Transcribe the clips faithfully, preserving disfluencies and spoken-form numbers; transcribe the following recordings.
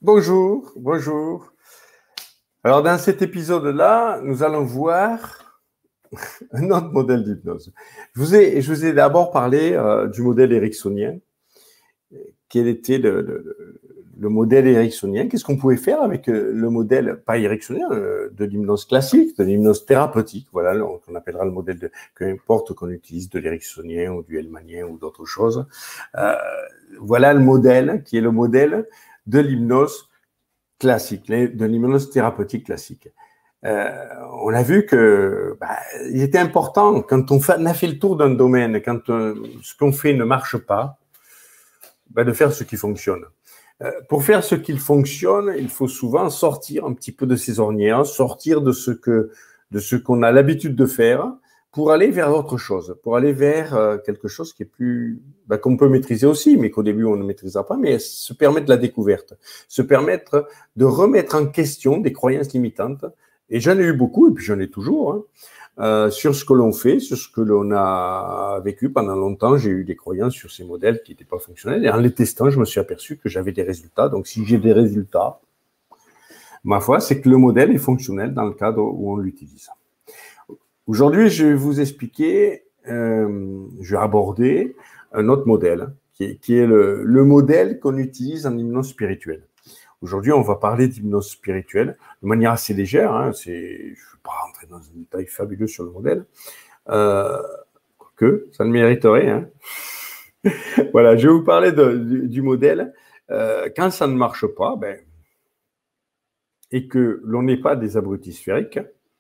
Bonjour, bonjour. Alors, dans cet épisode-là, nous allons voir un autre modèle d'hypnose. Je vous ai, je vous ai d'abord parlé euh, du modèle ericksonien. Quel était le, le, le modèle ericksonien? Qu'est-ce qu'on pouvait faire avec le modèle, pas ericksonien, euh, de l'hypnose classique, de l'hypnose thérapeutique? Voilà, on appellera le modèle de, peu importe qu'on utilise de l'ericksonien ou du hellmanien ou d'autres choses. Euh, voilà le modèle qui est le modèle de l'hypnose classique, de l'hypnose thérapeutique classique. Euh, on a vu que bah, il était important, quand on, fait, on a fait le tour d'un domaine, quand euh, ce qu'on fait ne marche pas, bah, de faire ce qui fonctionne. Euh, pour faire ce qui fonctionne, il faut souvent sortir un petit peu de ses ornières, sortir de ce que de ce qu'on a l'habitude de faire, pour aller vers autre chose, pour aller vers euh, quelque chose qui est plus, bah, qu'on peut maîtriser aussi, mais qu'au début on ne maîtrisera pas, mais se permettre de la découverte, se permettre de remettre en question des croyances limitantes. Et j'en ai eu beaucoup, et puis j'en ai toujours, hein, euh, sur ce que l'on fait, sur ce que l'on a vécu pendant longtemps. J'ai eu des croyances sur ces modèles qui n'étaient pas fonctionnels, et en les testant, je me suis aperçu que j'avais des résultats. Donc si j'ai des résultats, ma foi, c'est que le modèle est fonctionnel dans le cadre où on l'utilise. Aujourd'hui, je vais vous expliquer, euh, je vais aborder un autre modèle, qui est, qui est le, le modèle qu'on utilise en hypnose spirituelle. Aujourd'hui, on va parler d'hypnose spirituelle de manière assez légère. Hein, c'est, je ne vais pas rentrer dans un détail fabuleux sur le modèle, euh, quoique ça ne mériterait. Hein. Voilà, je vais vous parler de, du, du modèle. Euh, quand ça ne marche pas, ben, et que l'on n'est pas des abrutis sphériques.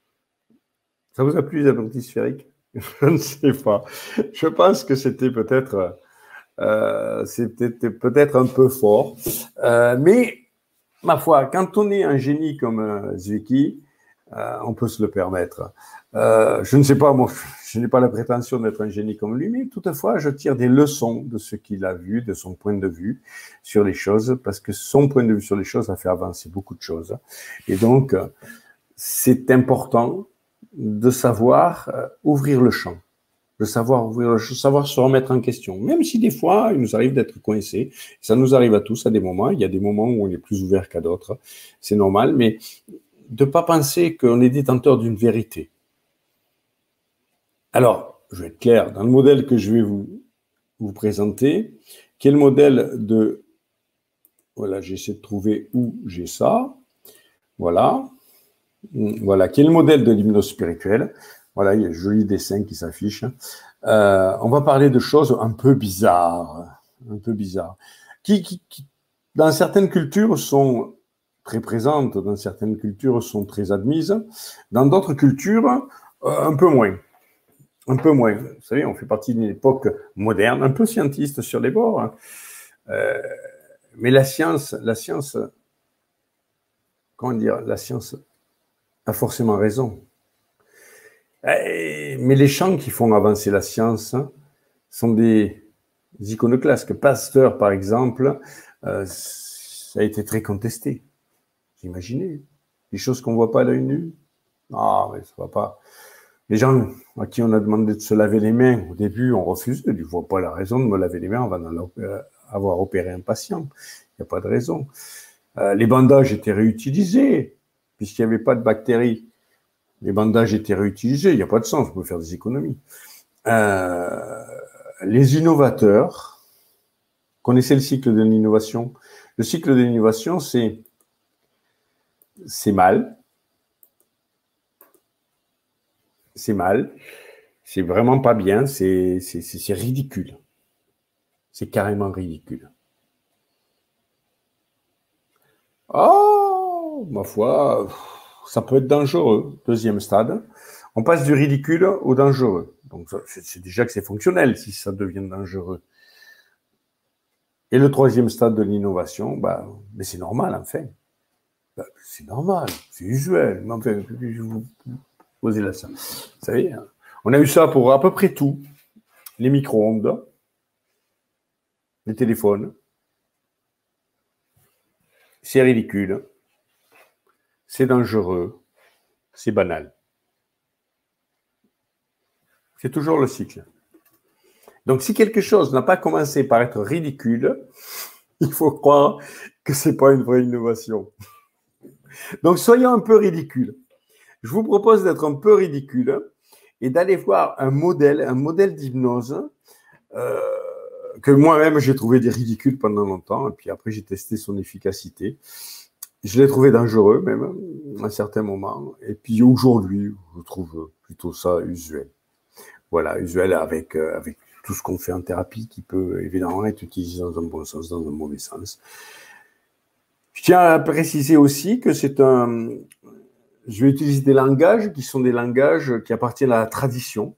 Ça vous a plu les abrutis sphériques? Je ne sais pas. Je pense que c'était peut-être, euh, c'était peut-être un peu fort, euh, mais ma foi, quand on est un génie comme euh, Zwicky, euh, on peut se le permettre. Euh, je ne sais pas, moi, je n'ai pas la prétention d'être un génie comme lui, mais toutefois, je tire des leçons de ce qu'il a vu, de son point de vue sur les choses, parce que son point de vue sur les choses a fait avancer beaucoup de choses. Et donc, c'est important de savoir euh, ouvrir le champ, de savoir ouvrir le champ, savoir se remettre en question. Même si des fois, il nous arrive d'être coincés, ça nous arrive à tous à des moments, il y a des moments où on est plus ouvert qu'à d'autres, c'est normal, mais de ne pas penser qu'on est détenteur d'une vérité. Alors, je vais être clair, dans le modèle que je vais vous, vous présenter, qui est le modèle de, voilà, j'essaie de trouver où j'ai ça, voilà, voilà, qui est le modèle de l'hypnose spirituelle. Voilà, il y a un joli dessin qui s'affiche. Euh, on va parler de choses un peu bizarres, un peu bizarres, qui, qui, qui, dans certaines cultures, sont très présentes, dans certaines cultures, sont très admises, dans d'autres cultures, euh, un peu moins. Un peu moins. Vous savez, on fait partie d'une époque moderne, un peu scientiste sur les bords, hein. euh, mais la science, la science, comment dire, la science a forcément raison. Mais les champs qui font avancer la science sont des iconoclastes. Pasteur, par exemple, euh, ça a été très contesté. Vous imaginez, des choses qu'on ne voit pas à l'œil nu. Ah, mais ça ne va pas. Les gens à qui on a demandé de se laver les mains, au début, on refusait. Je ne vois pas la raison de me laver les mains avant d'avoir opéré un patient. Il n'y a pas de raison. Euh, les bandages étaient réutilisés, puisqu'il n'y avait pas de bactéries. Les bandages étaient réutilisés, il n'y a pas de sens, on peut faire des économies. Euh, les innovateurs, connaissez le cycle de l'innovation? Le cycle de l'innovation, c'est c'est mal, c'est mal, c'est vraiment pas bien, c'est c'est ridicule. C'est carrément ridicule. Oh, ma foi, ça peut être dangereux. Deuxième stade. On passe du ridicule au dangereux. Donc, c'est déjà que c'est fonctionnel si ça devient dangereux. Et le troisième stade de l'innovation, bah, mais c'est normal, en fait. Bah, c'est normal, c'est usuel. Mais enfin, je vous posez là ça. Vous savez, on a eu ça pour à peu près tout. Les micro-ondes, les téléphones. C'est ridicule. C'est dangereux. C'est banal. C'est toujours le cycle. Donc, si quelque chose n'a pas commencé par être ridicule, il faut croire que ce n'est pas une vraie innovation. Donc, soyons un peu ridicules. Je vous propose d'être un peu ridicule et d'aller voir un modèle, un modèle d'hypnose euh, que moi-même j'ai trouvé des ridicules pendant longtemps. Et puis après, j'ai testé son efficacité. Je l'ai trouvé dangereux même à un certain moment. Et puis aujourd'hui, je trouve plutôt ça usuel. Voilà, usuel avec, euh, avec tout ce qu'on fait en thérapie qui peut évidemment être utilisé dans un bon sens, dans un mauvais sens. Je tiens à préciser aussi que c'est un... Je vais utiliser des langages qui sont des langages qui appartiennent à la tradition.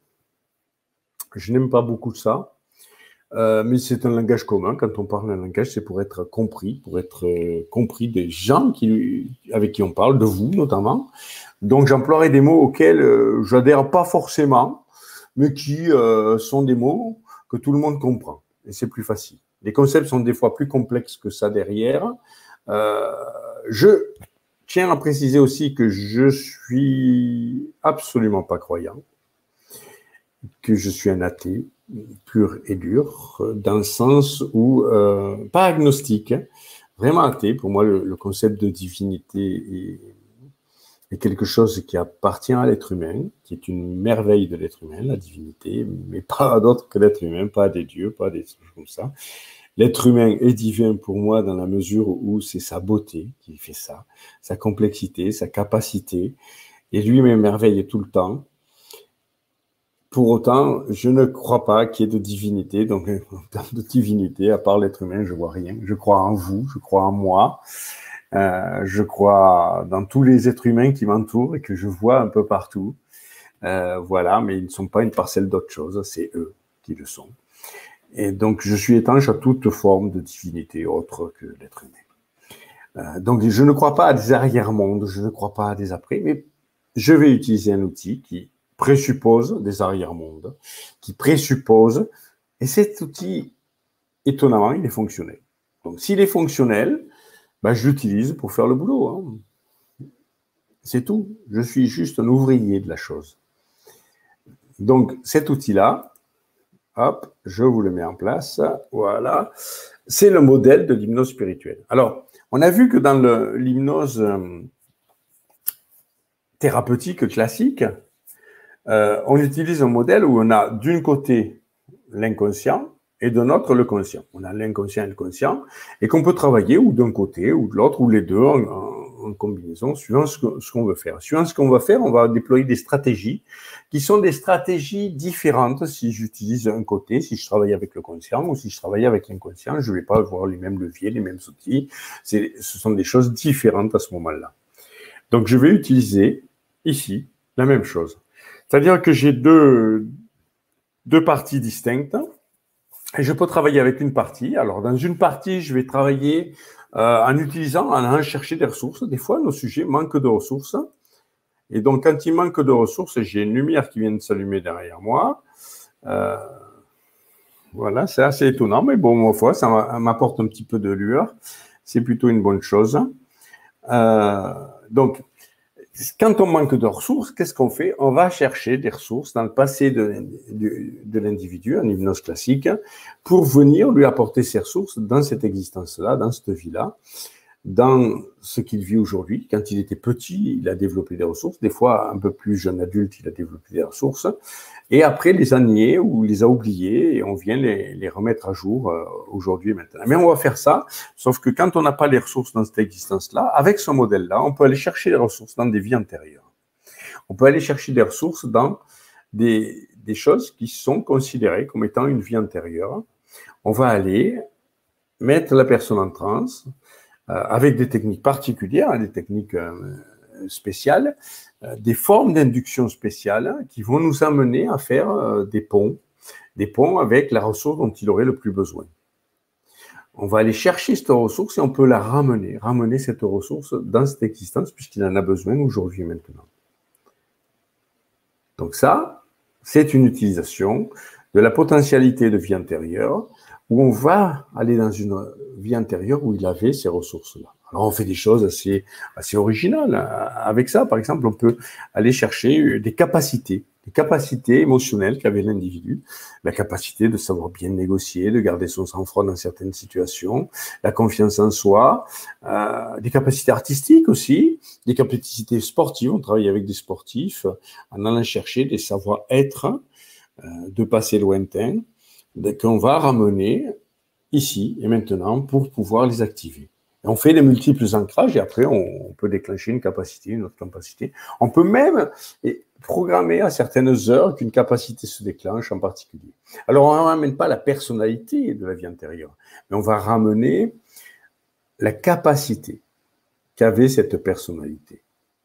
Je n'aime pas beaucoup ça, euh, mais c'est un langage commun. Quand on parle d'un langage, c'est pour être compris, pour être euh, compris des gens qui, avec qui on parle, de vous notamment. Donc j'emploierai des mots auxquels euh, j'adhère pas forcément, mais qui euh, sont des mots que tout le monde comprend. Et c'est plus facile. Les concepts sont des fois plus complexes que ça derrière. Euh, je tiens à préciser aussi que je suis absolument pas croyant, que je suis un athée pur et dur, dans le sens où, euh, pas agnostique, hein, vraiment athée. Pour moi, le, le concept de divinité est, est quelque chose qui appartient à l'être humain, qui est une merveille de l'être humain, la divinité, mais pas à d'autres que l'être humain, pas à des dieux, pas à des trucs comme ça. L'être humain est divin pour moi dans la mesure où c'est sa beauté qui fait ça, sa complexité, sa capacité, et lui m'émerveille tout le temps. Pour autant, je ne crois pas qu'il y ait de divinité, donc en termes de divinité, à part l'être humain, je vois rien. Je crois en vous, je crois en moi, euh, je crois dans tous les êtres humains qui m'entourent et que je vois un peu partout. Euh, voilà, mais ils ne sont pas une parcelle d'autre chose, c'est eux qui le sont. Et donc, je suis étanche à toute forme de divinité autre que l'être humain. Euh, donc, je ne crois pas à des arrière-mondes, je ne crois pas à des après, mais je vais utiliser un outil qui présuppose des arrière-mondes, qui présuppose, et cet outil, étonnamment, il est fonctionnel. Donc, s'il est fonctionnel, ben, je l'utilise pour faire le boulot. Hein. C'est tout. Je suis juste un ouvrier de la chose. Donc, cet outil-là, hop, je vous le mets en place. Voilà. C'est le modèle de l'hypnose spirituelle. Alors, on a vu que dans l'hypnose euh, thérapeutique classique, euh, on utilise un modèle où on a d'un côté l'inconscient et de l'autre le conscient. On a l'inconscient et le conscient et qu'on peut travailler ou d'un côté ou de l'autre ou les deux en, en combinaison suivant ce qu'on ce qu'on veut faire. Suivant ce qu'on va faire, on va déployer des stratégies qui sont des stratégies différentes si j'utilise un côté, si je travaille avec le conscient ou si je travaille avec l'inconscient. Je ne vais pas avoir les mêmes leviers, les mêmes outils. C'est, ce sont des choses différentes à ce moment-là. Donc, je vais utiliser ici la même chose. C'est-à-dire que j'ai deux, deux parties distinctes et je peux travailler avec une partie. Alors, dans une partie, je vais travailler euh, en utilisant, en allant chercher des ressources. Des fois, nos sujets manquent de ressources. Et donc, quand il manque de ressources, j'ai une lumière qui vient de s'allumer derrière moi. Euh, voilà, c'est assez étonnant, mais bon, ma foi, ça m'apporte un petit peu de lueur. C'est plutôt une bonne chose. Euh, donc, quand on manque de ressources, qu'est-ce qu'on fait? On va chercher des ressources dans le passé de, de, de l'individu, en hypnose classique, pour venir lui apporter ces ressources dans cette existence-là, dans cette vie-là, dans ce qu'il vit aujourd'hui. Quand il était petit, il a développé des ressources. Des fois, un peu plus jeune adulte, il a développé des ressources. Et après, les a niées ou les a oubliées et on vient les, les remettre à jour euh, aujourd'hui et maintenant. Mais on va faire ça, sauf que quand on n'a pas les ressources dans cette existence-là, avec ce modèle-là, on peut aller chercher les ressources dans des vies antérieures. On peut aller chercher des ressources dans des, des choses qui sont considérées comme étant une vie antérieure. On va aller mettre la personne en transe, Euh, avec des techniques particulières, des techniques euh, spéciales, euh, des formes d'induction spéciales qui vont nous amener à faire euh, des ponts, des ponts avec la ressource dont il aurait le plus besoin. On va aller chercher cette ressource et on peut la ramener, ramener cette ressource dans cette existence puisqu'il en a besoin aujourd'hui et maintenant. Donc ça, c'est une utilisation de la potentialité de vie antérieure où on va aller dans une vie antérieure où il avait ces ressources-là. Alors, on fait des choses assez, assez originales avec ça. Par exemple, on peut aller chercher des capacités, des une capacité émotionnelle qu'avait l'individu, la capacité de savoir bien négocier, de garder son sang-froid dans certaines situations, la confiance en soi, euh, des capacités artistiques aussi, des capacités sportives. On travaille avec des sportifs en allant chercher des savoir-être euh, de passé lointain qu'on va ramener ici et maintenant pour pouvoir les activer. Et on fait les multiples ancrages et après on, on peut déclencher une capacité, une autre capacité. On peut même programmer à certaines heures qu'une capacité se déclenche en particulier. Alors on ne ramène pas la personnalité de la vie intérieure, mais on va ramener la capacité qu'avait cette personnalité.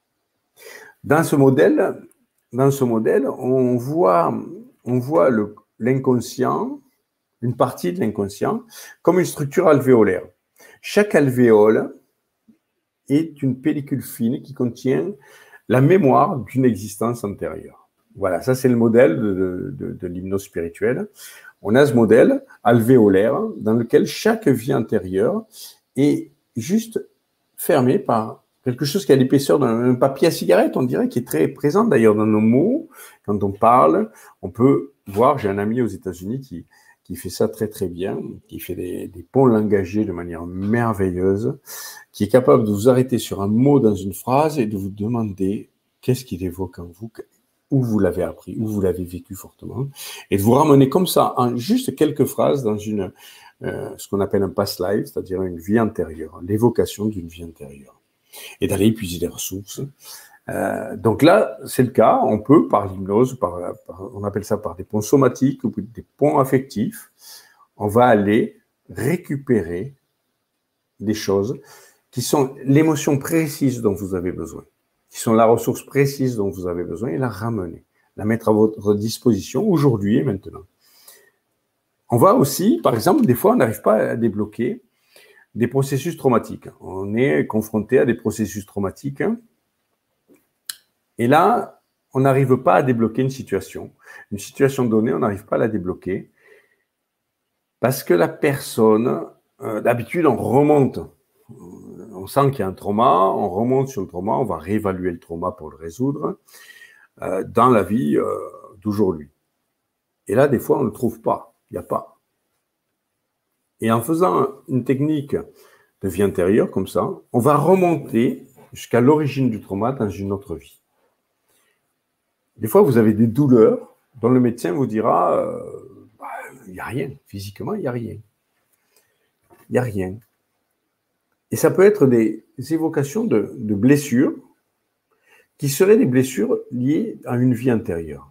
Dans ce modèle, dans ce modèle, on voit, on voit le, l'inconscient, une partie de l'inconscient, comme une structure alvéolaire. Chaque alvéole est une pellicule fine qui contient la mémoire d'une existence antérieure. Voilà, ça c'est le modèle de, de, de, de l'hypnose spirituelle. On a ce modèle alvéolaire dans lequel chaque vie antérieure est juste fermée par quelque chose qui a l'épaisseur d'un papier à cigarette, on dirait, qui est très présent d'ailleurs dans nos mots. Quand on parle, on peut voir, j'ai un ami aux États-Unis qui, qui fait ça très très bien, qui fait des, des ponts langagiers de manière merveilleuse, qui est capable de vous arrêter sur un mot dans une phrase et de vous demander qu'est-ce qu'il évoque en vous, où vous l'avez appris, où vous l'avez vécu fortement, et de vous ramener comme ça en juste quelques phrases dans une, euh, ce qu'on appelle un past life, c'est-à-dire une vie antérieure, l'évocation d'une vie antérieure, et d'aller épuiser les ressources. Euh, donc là, c'est le cas, on peut, par l'hypnose, par, par, on appelle ça par des ponts somatiques ou des ponts affectifs, on va aller récupérer des choses qui sont l'émotion précise dont vous avez besoin, qui sont la ressource précise dont vous avez besoin, et la ramener, la mettre à votre disposition aujourd'hui et maintenant. On va aussi, par exemple, des fois, on n'arrive pas à débloquer des processus traumatiques. On est confronté à des processus traumatiques, et là, on n'arrive pas à débloquer une situation. Une situation donnée, on n'arrive pas à la débloquer parce que la personne, euh, d'habitude, on remonte. On sent qu'il y a un trauma, on remonte sur le trauma, on va réévaluer le trauma pour le résoudre euh, dans la vie euh, d'aujourd'hui. Et là, des fois, on ne le trouve pas. Il n'y a pas. Et en faisant une technique de vie intérieure comme ça, on va remonter jusqu'à l'origine du trauma dans une autre vie. Des fois, vous avez des douleurs dont le médecin vous dira euh, bah, il n'y a rien. Physiquement, il n'y a rien. Il n'y a rien. Et ça peut être des évocations de, de blessures qui seraient des blessures liées à une vie antérieure,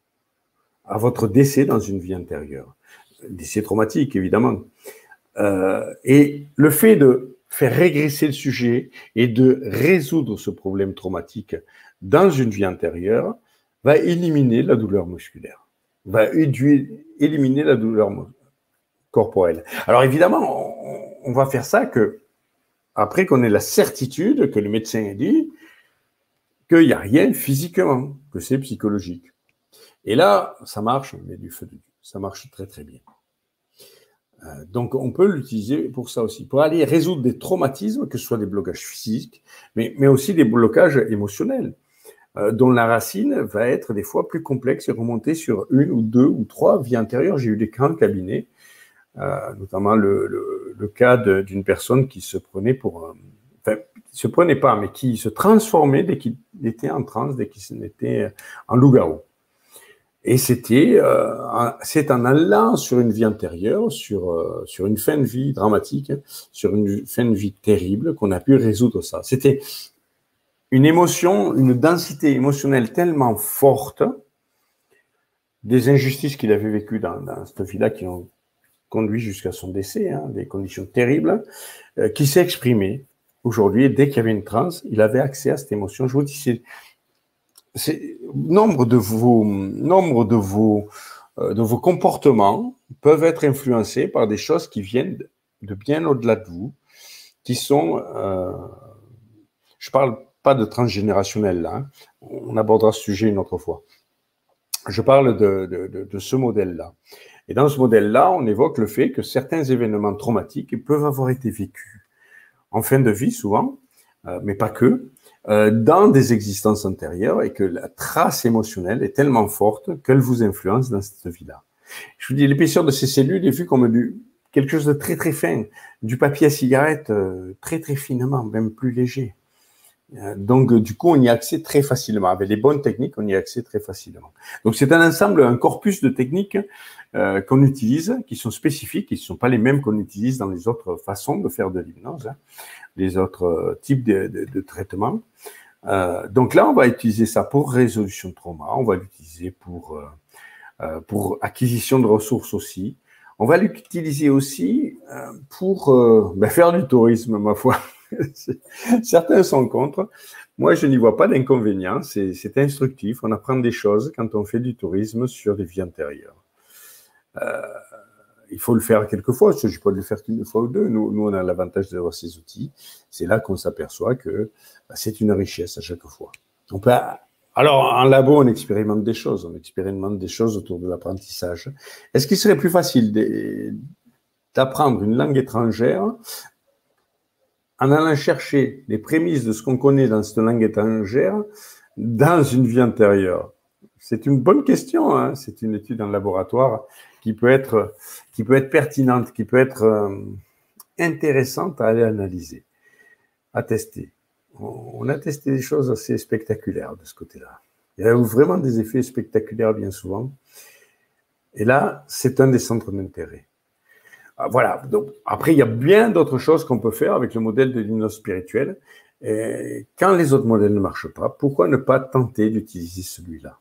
à votre décès dans une vie antérieure. Décès traumatique, évidemment. Euh, et le fait de faire régresser le sujet et de résoudre ce problème traumatique dans une vie antérieure va éliminer la douleur musculaire, va éliminer la douleur corporelle. Alors évidemment, on, on va faire ça que après qu'on ait la certitude que le médecin a dit qu'il n'y a rien physiquement, que c'est psychologique. Et là, ça marche, mais du feu de Dieu. Ça marche très très bien. Euh, donc on peut l'utiliser pour ça aussi, pour aller résoudre des traumatismes, que ce soit des blocages physiques, mais, mais aussi des blocages émotionnels. Euh, dont la racine va être des fois plus complexe et remonter sur une ou deux ou trois vies antérieures. J'ai eu des cas en cabinet, euh, notamment le, le, le cas de, d'une personne qui se prenait pour... Euh, enfin, qui se prenait pas, mais qui se transformait dès qu'il était en transe, dès qu'il était en loup-garou. Et c'était euh, c'est en allant sur une vie antérieure, sur, euh, sur une fin de vie dramatique, sur une fin de vie terrible, qu'on a pu résoudre ça. C'était une émotion, une densité émotionnelle tellement forte, des injustices qu'il avait vécues dans, dans cette vie-là qui ont conduit jusqu'à son décès, hein, des conditions terribles, euh, qui s'est exprimée aujourd'hui. Et dès qu'il y avait une transe, il avait accès à cette émotion. Je vous dis, c'est, c'est nombre de vos, nombre de vos, euh, de vos comportements peuvent être influencés par des choses qui viennent de bien au-delà de vous, qui sont, euh, je parle pas de transgénérationnel là, hein. On abordera ce sujet une autre fois. Je parle de, de, de, de ce modèle-là. Et dans ce modèle-là, on évoque le fait que certains événements traumatiques peuvent avoir été vécus en fin de vie souvent, euh, mais pas que, euh, dans des existences antérieures et que la trace émotionnelle est tellement forte qu'elle vous influence dans cette vie-là. Je vous dis, l'épaisseur de ces cellules est vue comme du, quelque chose de très très fin, du papier à cigarette euh, très très finement, même plus léger. Donc, du coup, on y a accès très facilement. Avec les bonnes techniques, on y a accès très facilement. Donc, c'est un ensemble, un corpus de techniques euh, qu'on utilise, qui sont spécifiques, qui ne sont pas les mêmes qu'on utilise dans les autres façons de faire de l'hypnose, hein, les autres euh, types de, de, de traitements. Euh, donc là, on va utiliser ça pour résolution de trauma, on va l'utiliser pour, euh, euh, pour acquisition de ressources aussi. On va l'utiliser aussi euh, pour euh, ben, faire du tourisme, ma foi. Certains sont contre. Moi, je n'y vois pas d'inconvénient. C'est instructif. On apprend des choses quand on fait du tourisme sur des vies antérieures. Euh, il faut le faire quelquefois. Il ne s'agit pas de le faire qu'une fois ou deux. Nous, nous on a l'avantage d'avoir ces outils. C'est là qu'on s'aperçoit que bah, c'est une richesse à chaque fois. On peut, alors, en labo, on expérimente des choses. On expérimente des choses autour de l'apprentissage. Est-ce qu'il serait plus facile d'apprendre une langue étrangère en allant chercher les prémices de ce qu'on connaît dans cette langue étrangère dans une vie antérieure? C'est une bonne question, hein. C'est une étude en laboratoire qui peut être, qui peut être pertinente, qui peut être euh, intéressante à aller analyser, à tester. On a testé des choses assez spectaculaires de ce côté-là. Il y a vraiment des effets spectaculaires bien souvent. Et là, c'est un des centres d'intérêt. Voilà. Donc, après, il y a bien d'autres choses qu'on peut faire avec le modèle de l'hypnose spirituelle. Et quand les autres modèles ne marchent pas, pourquoi ne pas tenter d'utiliser celui-là?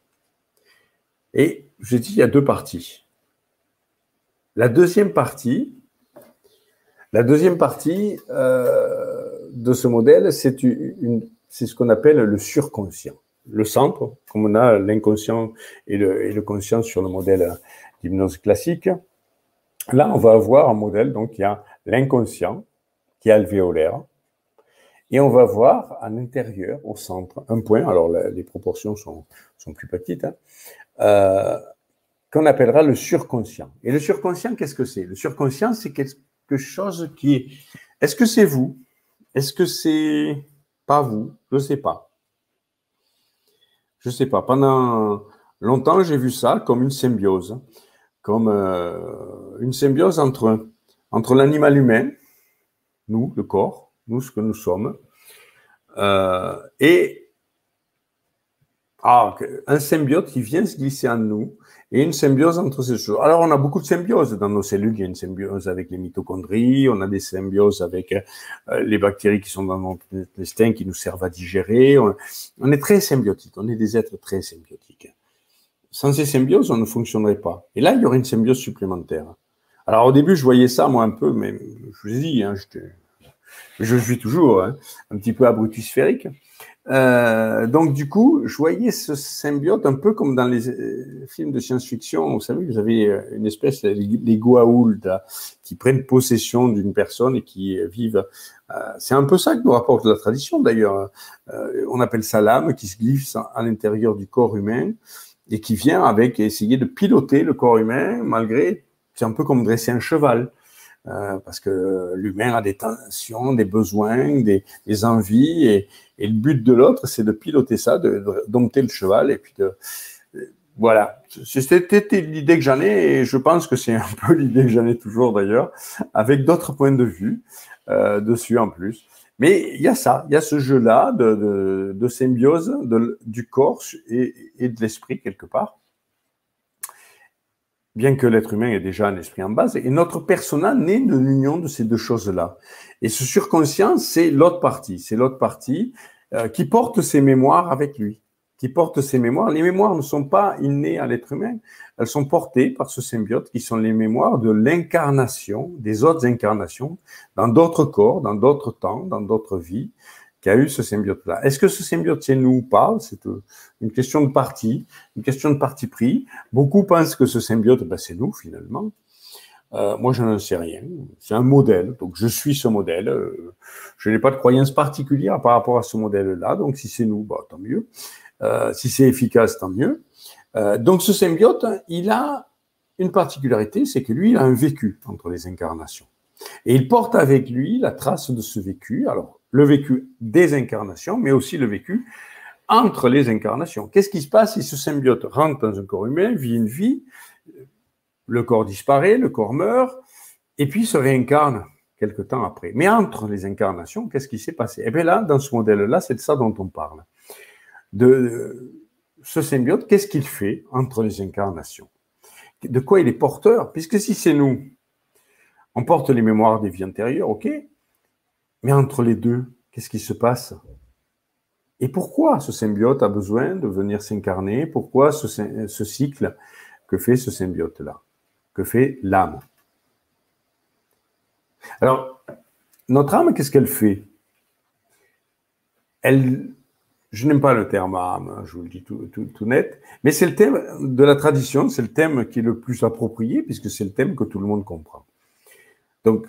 Et je dis, il y a deux parties. La deuxième partie, la deuxième partie euh, de ce modèle, c'est ce qu'on appelle le surconscient. Le centre, comme on a l'inconscient et le, et le conscient sur le modèle d'hypnose classique. Là, on va avoir un modèle, donc il y a l'inconscient qui est alvéolaire, et on va voir à l'intérieur, au centre, un point, alors la, les proportions sont, sont plus petites, hein, euh, qu'on appellera le surconscient. Et le surconscient, qu'est-ce que c'est? Le surconscient, c'est quelque chose qui est... Est-ce que c'est vous? Est-ce que c'est pas vous? Je ne sais pas. Je ne sais pas. Pendant longtemps, j'ai vu ça comme une symbiose. Comme euh, une symbiose entre, entre l'animal humain, nous, le corps, nous, ce que nous sommes, euh, et ah, un symbiote qui vient se glisser en nous, et une symbiose entre ces choses. Alors, on a beaucoup de symbioses dans nos cellules. Il y a une symbiose avec les mitochondries, on a des symbioses avec euh, les bactéries qui sont dans notre intestin, qui nous servent à digérer. On, on est très symbiotique, on est des êtres très symbiotiques. Sans ces symbioses, on ne fonctionnerait pas. Et là, il y aurait une symbiose supplémentaire. Alors, au début, je voyais ça, moi, un peu, mais je vous ai dit, hein, je suis toujours hein, un petit peu abrutisphérique. Euh, donc, du coup, je voyais ce symbiote un peu comme dans les euh, films de science-fiction. Vous savez, vous avez une espèce, les, les Goa'uld, qui prennent possession d'une personne et qui vivent. Euh, c'est un peu ça que nous rapporte la tradition, d'ailleurs. Euh, on appelle ça l'âme qui se glisse à l'intérieur du corps humain et qui vient avec essayer de piloter le corps humain, malgré, c'est un peu comme dresser un cheval, euh, parce que l'humain a des tensions, des besoins, des, des envies, et, et le but de l'autre, c'est de piloter ça, de, de dompter le cheval, et puis de... Voilà, c'était l'idée que j'en ai, et je pense que c'est un peu l'idée que j'en ai toujours d'ailleurs, avec d'autres points de vue euh, dessus en plus. Mais il y a ça, il y a ce jeu-là de, de, de symbiose de, du corps et, et de l'esprit quelque part. Bien que l'être humain ait déjà un esprit en base, et notre persona naît de l'union de ces deux choses-là. Et ce surconscient, c'est l'autre partie, c'est l'autre partie euh, qui porte ses mémoires avec lui, qui porte ses mémoires. Les mémoires ne sont pas innées à l'être humain, elles sont portées par ce symbiote qui sont les mémoires de l'incarnation, des autres incarnations, dans d'autres corps, dans d'autres temps, dans d'autres vies, qui a eu ce symbiote-là. Est-ce que ce symbiote, c'est nous ou pas? C'est une question de parti, une question de parti pris. Beaucoup pensent que ce symbiote, ben, c'est nous, finalement. Euh, moi, je n'en sais rien. C'est un modèle, donc je suis ce modèle. Euh, je n'ai pas de croyance particulière par rapport à ce modèle-là, donc si c'est nous, bah, tant mieux. Euh, si c'est efficace, tant mieux. Euh, donc ce symbiote, il a une particularité, c'est que lui, il a un vécu entre les incarnations. Et il porte avec lui la trace de ce vécu. Alors, le vécu des incarnations, mais aussi le vécu entre les incarnations. Qu'est-ce qui se passe si ce symbiote rentre dans un corps humain, vit une vie, le corps disparaît, le corps meurt, et puis se réincarne quelque temps après. Mais entre les incarnations, qu'est-ce qui s'est passé? Eh bien là, dans ce modèle-là, c'est de ça dont on parle. De ce symbiote, qu'est-ce qu'il fait entre les incarnations? De quoi il est porteur? Puisque si c'est nous, on porte les mémoires des vies antérieures, ok, mais entre les deux, qu'est-ce qui se passe? Et pourquoi ce symbiote a besoin de venir s'incarner? Pourquoi ce, ce cycle que fait ce symbiote-là? Que fait l'âme? Alors, notre âme, qu'est-ce qu'elle fait? Elle, je n'aime pas le terme âme, je vous le dis tout, tout, tout net, mais c'est le thème de la tradition, c'est le thème qui est le plus approprié, puisque c'est le thème que tout le monde comprend. Donc,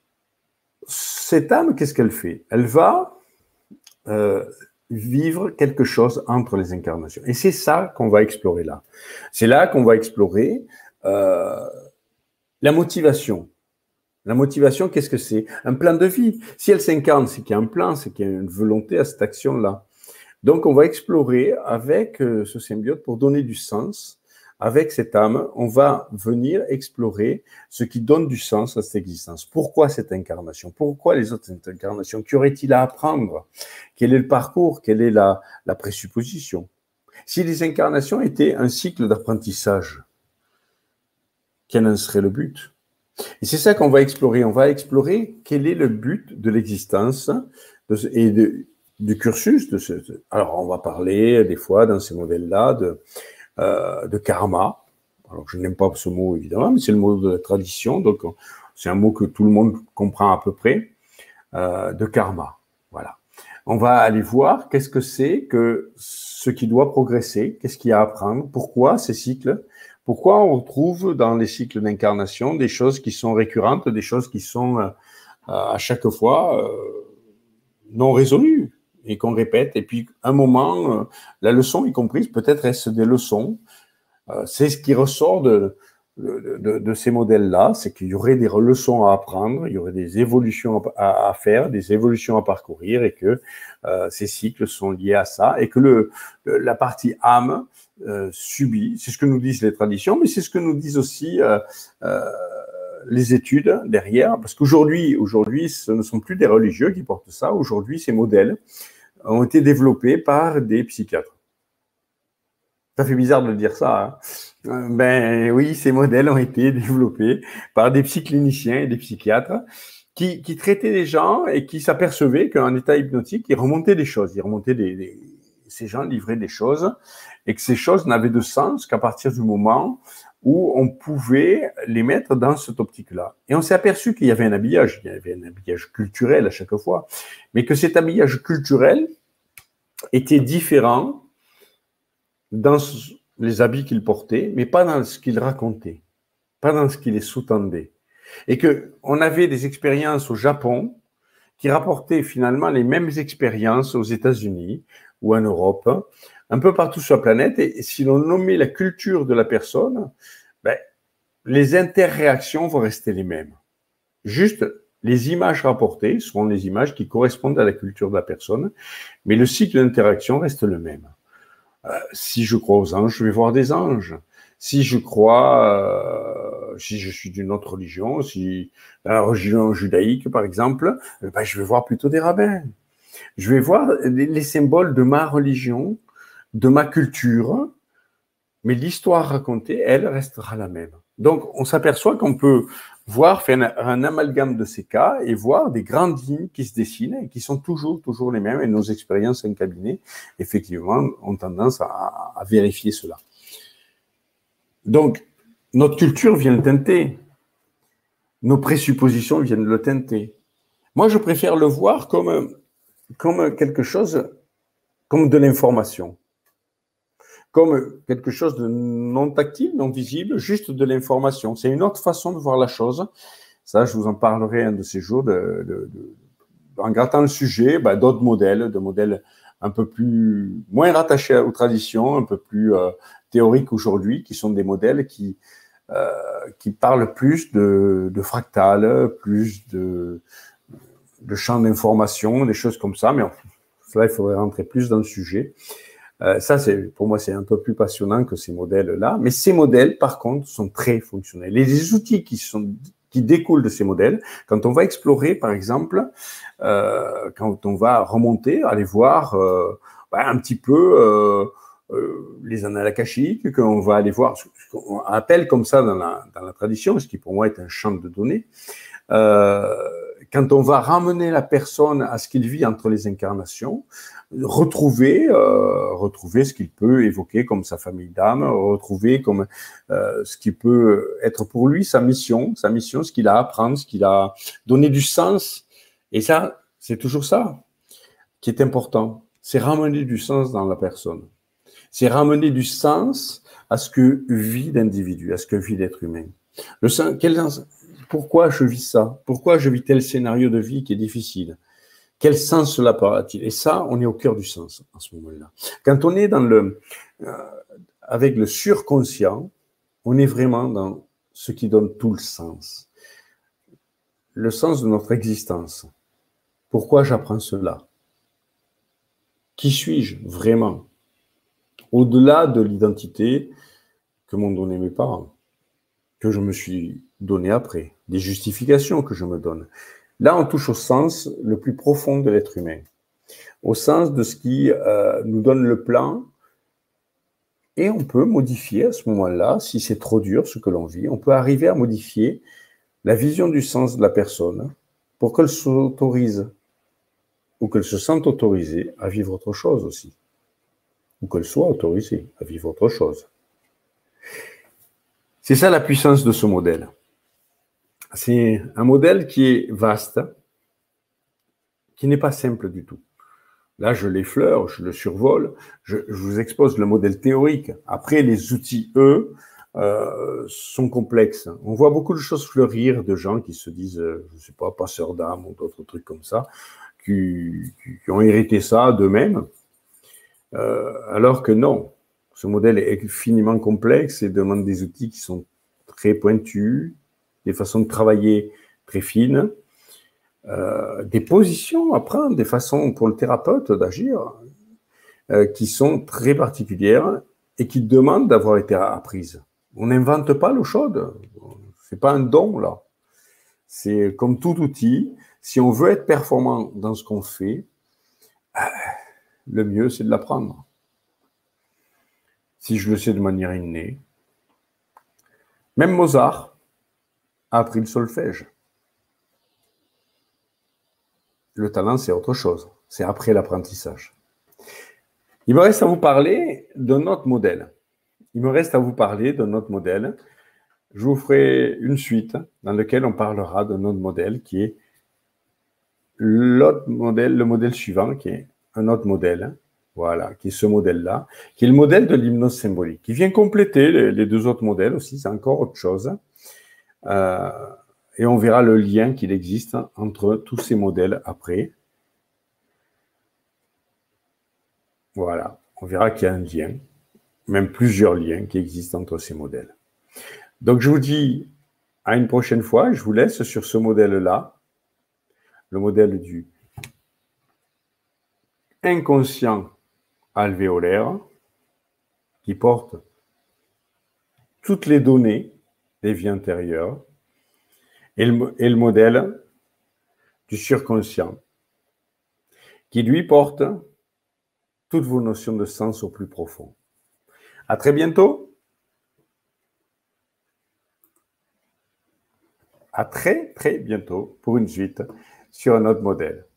cette âme, qu'est-ce qu'elle fait? Elle va euh, vivre quelque chose entre les incarnations. Et c'est ça qu'on va explorer là. C'est là qu'on va explorer euh, la motivation. La motivation, qu'est-ce que c'est? Un plan de vie. Si elle s'incarne, c'est qu'il y a un plan, c'est qu'il y a une volonté à cette action-là. Donc, on va explorer avec euh, ce symbiote pour donner du sens. Avec cette âme, on va venir explorer ce qui donne du sens à cette existence. Pourquoi cette incarnation? Pourquoi les autres incarnations? Qu'y aurait-il à apprendre? Quel est le parcours? Quelle est la, la présupposition? Si les incarnations étaient un cycle d'apprentissage, quel en serait le but? Et c'est ça qu'on va explorer. On va explorer quel est le but de l'existence et de, du cursus. De ce, alors, on va parler des fois dans ces modèles-là de Euh, de karma. Alors, je n'aime pas ce mot, évidemment, mais c'est le mot de la tradition, donc c'est un mot que tout le monde comprend à peu près, euh, de karma. Voilà. On va aller voir qu'est-ce que c'est que ce qui doit progresser, qu'est-ce qu'il y a à apprendre, pourquoi ces cycles, pourquoi on retrouve dans les cycles d'incarnation des choses qui sont récurrentes, des choses qui sont euh, à chaque fois euh, non résolues, et qu'on répète, et puis un moment, euh, la leçon est comprise, peut-être est-ce des leçons, euh, c'est ce qui ressort de, de, de, de ces modèles-là, c'est qu'il y aurait des leçons à apprendre, il y aurait des évolutions à, à faire, des évolutions à parcourir, et que euh, ces cycles sont liés à ça, et que le, le la partie âme euh, subit, c'est ce que nous disent les traditions, mais c'est ce que nous disent aussi euh, euh, les études derrière, parce qu'aujourd'hui, aujourd'hui, ce ne sont plus des religieux qui portent ça. Aujourd'hui, ces modèles ont été développés par des psychiatres. Ça fait bizarre de dire ça. Hein. Ben oui, ces modèles ont été développés par des psycliniciens et des psychiatres qui, qui traitaient les gens et qui s'apercevaient qu'en état hypnotique, ils remontaient des choses. Ils remontaient des, des, ces gens livraient des choses et que ces choses n'avaient de sens qu'à partir du moment où on pouvait les mettre dans cette optique-là. Et on s'est aperçu qu'il y avait un habillage, il y avait un habillage culturel à chaque fois, mais que cet habillage culturel était différent dans les habits qu'il portait, mais pas dans ce qu'il racontait, pas dans ce qu'il les sous-tendait. Et qu'on avait des expériences au Japon qui rapportaient finalement les mêmes expériences aux États-Unis ou en Europe, un peu partout sur la planète, et si l'on nommait la culture de la personne, ben, les interréactions vont rester les mêmes. Juste, les images rapportées seront les images qui correspondent à la culture de la personne, mais le cycle d'interaction reste le même. Euh, si je crois aux anges, je vais voir des anges. Si je crois, euh, si je suis d'une autre religion, si dans la religion judaïque, par exemple, ben, je vais voir plutôt des rabbins. Je vais voir les, les symboles de ma religion, de ma culture, mais l'histoire racontée, elle, restera la même. Donc, on s'aperçoit qu'on peut voir, faire un, un amalgame de ces cas et voir des grandes lignes qui se dessinent et qui sont toujours, toujours les mêmes. Et nos expériences en cabinet, effectivement, ont tendance à, à vérifier cela. Donc, notre culture vient le teinter. Nos présuppositions viennent le teinter. Moi, je préfère le voir comme, comme quelque chose, comme de l'information. Comme quelque chose de non tactile, non visible, juste de l'information. C'est une autre façon de voir la chose. Ça, je vous en parlerai un de ces jours, de, de, de, en grattant le sujet, ben, d'autres modèles, de modèles un peu plus, moins rattachés aux traditions, un peu plus euh, théoriques aujourd'hui, qui sont des modèles qui, euh, qui parlent plus de, de fractal, plus de, de champ d'information, des choses comme ça, mais là, il faudrait rentrer plus dans le sujet. Euh, ça, c'est, pour moi, c'est un peu plus passionnant que ces modèles-là. Mais ces modèles, par contre, sont très fonctionnels. Et les outils qui sont, qui découlent de ces modèles, quand on va explorer, par exemple, euh, quand on va remonter, aller voir euh, bah, un petit peu euh, euh, les annales akashiques, qu'on va aller voir, ce qu'on appelle comme ça dans la, dans la tradition, ce qui pour moi est un champ de données. Euh, quand on va ramener la personne à ce qu'il vit entre les incarnations, retrouver, euh, retrouver ce qu'il peut évoquer comme sa famille d'âme, retrouver comme euh, ce qui peut être pour lui sa mission, sa mission, ce qu'il a à apprendre, ce qu'il a donné du sens. Et ça, c'est toujours ça qui est important. C'est ramener du sens dans la personne. C'est ramener du sens à ce que vit l'individu, à ce que vit l'être humain. Le sens, quel, pourquoi je vis ça? Pourquoi je vis tel scénario de vie qui est difficile? Quel sens cela a-t-il? Et ça, on est au cœur du sens en ce moment-là. Quand on est dans le, euh, avec le surconscient, on est vraiment dans ce qui donne tout le sens. Le sens de notre existence. Pourquoi j'apprends cela? Qui suis-je vraiment? Au-delà de l'identité que m'ont donné mes parents, que je me suis donné après, des justifications que je me donne. Là, on touche au sens le plus profond de l'être humain, au sens de ce qui euh, nous donne le plan, et on peut modifier à ce moment-là, si c'est trop dur ce que l'on vit, on peut arriver à modifier la vision du sens de la personne pour qu'elle s'autorise ou qu'elle se sente autorisée à vivre autre chose aussi, ou qu'elle soit autorisée à vivre autre chose. C'est ça la puissance de ce modèle. C'est un modèle qui est vaste, qui n'est pas simple du tout. Là, je l'effleure, je le survole, je, je vous expose le modèle théorique. Après, les outils, eux, euh, sont complexes. On voit beaucoup de choses fleurir de gens qui se disent, euh, je ne sais pas, passeurs d'âme ou d'autres trucs comme ça, qui, qui, qui ont hérité ça d'eux-mêmes, euh, alors que non. Ce modèle est infiniment complexe et demande des outils qui sont très pointus, des façons de travailler très fines, euh, des positions à prendre, des façons pour le thérapeute d'agir euh, qui sont très particulières et qui demandent d'avoir été apprises. On n'invente pas l'eau chaude, c'est pas un don là. C'est comme tout outil, si on veut être performant dans ce qu'on fait, le mieux c'est de l'apprendre. Si je le sais de manière innée, même Mozart a appris le solfège. Le talent, c'est autre chose. C'est après l'apprentissage. Il me reste à vous parler d'un autre modèle. Il me reste à vous parler d'un autre modèle. Je vous ferai une suite dans laquelle on parlera d'un autre modèle qui est l'autre modèle, le modèle suivant, qui est un autre modèle. Voilà, qui est ce modèle-là, qui est le modèle de l'hypnose symbolique, qui vient compléter les, les deux autres modèles aussi, c'est encore autre chose. Euh, et on verra le lien qu'il existe entre tous ces modèles après. Voilà, on verra qu'il y a un lien, même plusieurs liens qui existent entre ces modèles. Donc je vous dis à une prochaine fois, je vous laisse sur ce modèle-là, le modèle du inconscient alvéolaire, qui porte toutes les données des vies antérieures, et le, et le modèle du surconscient, qui lui porte toutes vos notions de sens au plus profond. À très bientôt. À très, très bientôt pour une suite sur un autre modèle.